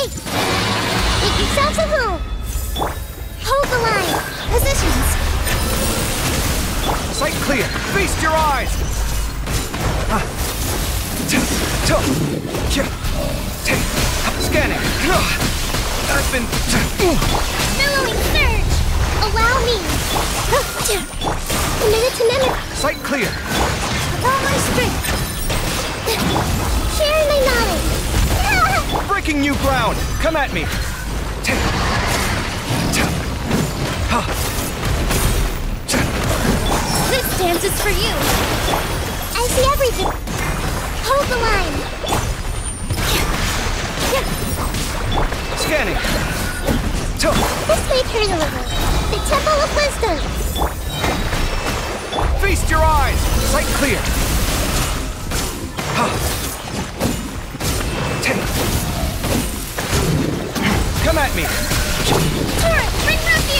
Hey! Make yourselves at home! Hold the line! Positions! Sight clear! Feast your eyes! Scanning! I've been... Billowing surge! Allow me! Minute to minute! Sight clear! With all my strength! Sharing my knowledge! Breaking new ground! Come at me! This dance is for you! I see everything! Hold the line! Scanning! This way turn a little. The Temple of Wisdom! Feast your eyes! Sight clear! Come at me! Turret, bring refuge!